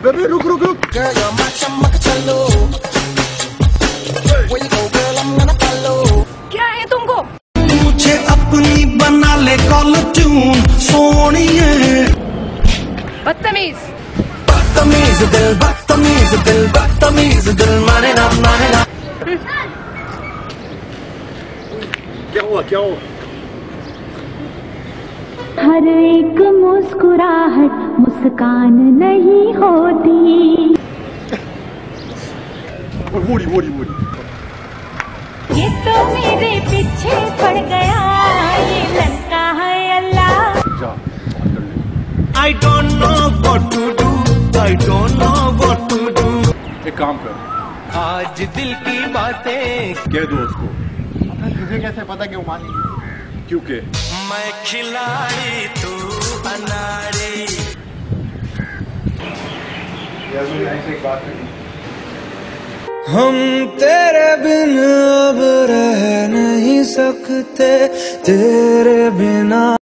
Baby रुक रुक रुक। क्या है तुमको? मुझे अपनी बना ले कॉल ट्यून सोनिए। बदतमीज। बदतमीज दिल, बदतमीज दिल, बदतमीज दिल, माने ना माने ना। क्या हुआ क्या हुआ? हर एक मुस्कुराहट मुस्कान नहीं होती। वोड़ी वोड़ी वोड़ी। ये तो मेरे पीछे पड़ गया, ये लड़का है अल्लाह। जा। I don't know what to do, I don't know what to do। एक काम कर, आज दिल की बातें कह दो उसको। तुझे कैसे पता कि वो मानेगी? क्योंकि मैं खिलाड़ी तू अनाड़ी। एक बात है, हम तेरे बिन अब रह नहीं सकते, तेरे बिना